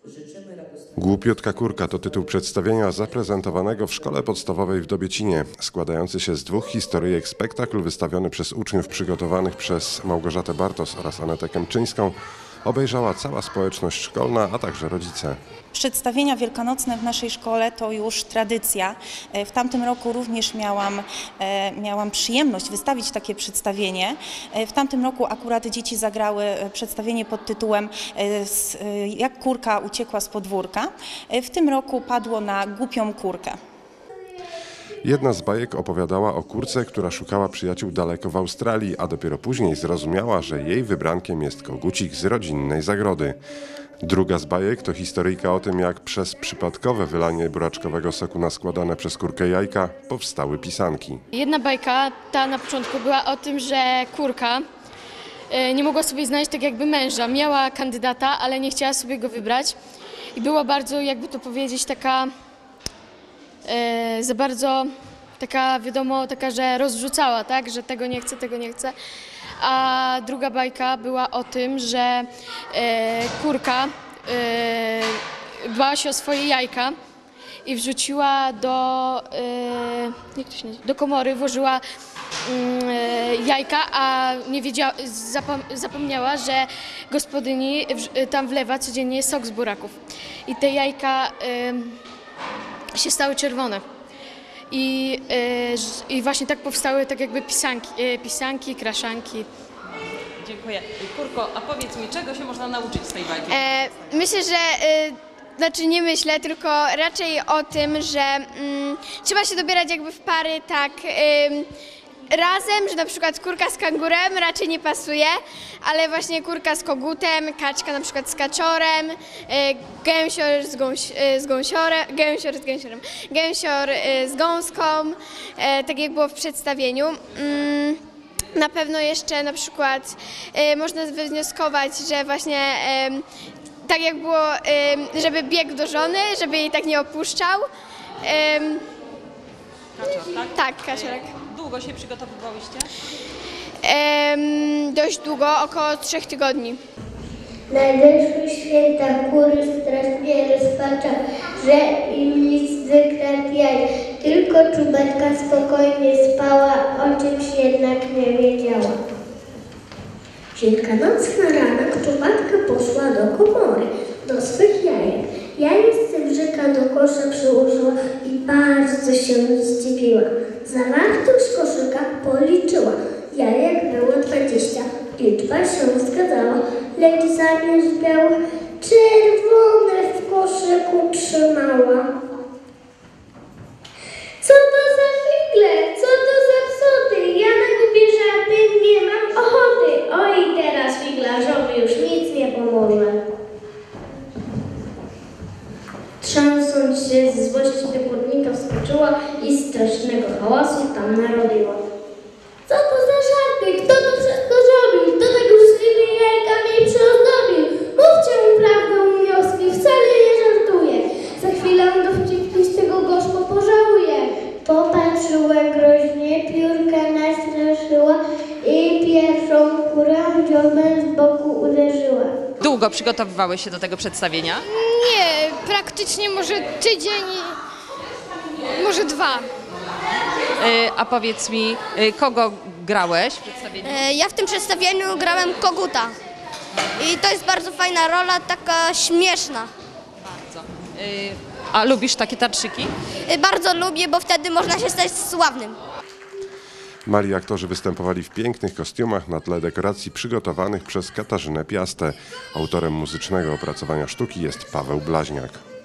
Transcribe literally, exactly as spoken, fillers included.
Głupiutka kurka to tytuł przedstawienia zaprezentowanego w szkole podstawowej w Dobiecinie. Składający się z dwóch historyjek spektakl wystawiony przez uczniów przygotowanych przez Małgorzatę Bartos oraz Anetę Kępczyńską obejrzała cała społeczność szkolna, a także rodzice. Przedstawienia wielkanocne w naszej szkole to już tradycja. W tamtym roku również miałam, miałam przyjemność wystawić takie przedstawienie. W tamtym roku akurat dzieci zagrały przedstawienie pod tytułem Jak kurka uciekła z podwórka. W tym roku padło na głupią kurkę. Jedna z bajek opowiadała o kurce, która szukała przyjaciół daleko w Australii, a dopiero później zrozumiała, że jej wybrankiem jest kogucik z rodzinnej zagrody. Druga z bajek to historyjka o tym, jak przez przypadkowe wylanie buraczkowego soku na składane przez kurkę jajka powstały pisanki. Jedna bajka, ta na początku, była o tym, że kurka nie mogła sobie znaleźć tak jakby męża. Miała kandydata, ale nie chciała sobie go wybrać i była bardzo, jakby to powiedzieć, taka e, za bardzo taka, wiadomo, taka, że rozrzucała, tak, że tego nie chce, tego nie chce. A druga bajka była o tym, że e, kurka e, dbała się o swoje jajka i wrzuciła do, e, jak to się nazywa, do komory, włożyła e, jajka, a nie wiedziała, zapom zapomniała, że gospodyni w, tam wlewa codziennie sok z buraków. I te jajka e, się stały czerwone. I, e, I właśnie tak powstały tak jakby pisanki, e, pisanki, kraszanki. Dziękuję. Kurko, a powiedz mi, czego się można nauczyć z tej bajki? E, myślę, że, e, znaczy nie myślę, tylko raczej o tym, że mm, trzeba się dobierać jakby w pary tak e, razem, że na przykład kurka z kangurem raczej nie pasuje, ale właśnie kurka z kogutem, kaczka na przykład z kaczorem, e, gęsior z, gąś, e, z gąsiorem, gęsior z gęsiorem, gęsior e, z gąską, e, tak jak było w przedstawieniu. Mm, Na pewno jeszcze na przykład y, można wywnioskować, że właśnie y, tak jak było, y, żeby biegł do żony, żeby jej tak nie opuszczał. Y, Kaczor, tak? tak, kaczorek. Długo się przygotowywałyście? Y, dość długo, około trzech tygodni. Nadeszły święta, kury strasznie rozpacza, że im nic wykradł jaj. Tylko czubatka spokojnie spała, o czymś jednak nie wiedziała. Wielkanocna ranek czubatka poszła do komory, do swych jajek. Jajce wrzyka do kosza przyłożyła i bardzo się zdziwiła. Zawartość koszyka policzyła. Jajek było dwadzieścia. Liczba się zgadzała, lecz zamiast białych czerwone w koszyku trzymała. Co to za figle? Co to za psoty? Ja na głupie żarty nie mam ochoty. Oj, teraz figlarzowi już nic nie pomoże. Trzęsąc się z złości do kurnika wskoczyła i strasznego hałasu tam narobiła. Co to za żarty? Kto to wszystko zrobił? Kto tak uczciwie jajkami przyozdobił? Mówcie mu prawdę, wnioski, wcale nie żartuję. Za chwilę dowcipki z tego gorzko pożałuję. Popatrzyła groźnie, piórka nastraszyła i pierwszą kurę dziobem z boku uderzyła. Długo przygotowywały się do tego przedstawienia? Nie, praktycznie może tydzień, może dwa. A powiedz mi, kogo grałeś w przedstawieniu? Ja w tym przedstawieniu grałem koguta i to jest bardzo fajna rola, taka śmieszna. Bardzo. A lubisz takie teatrzyki? Bardzo lubię, bo wtedy można się stać sławnym. Mali aktorzy występowali w pięknych kostiumach na tle dekoracji przygotowanych przez Katarzynę Piastę. Autorem muzycznego opracowania sztuki jest Paweł Blaźniak.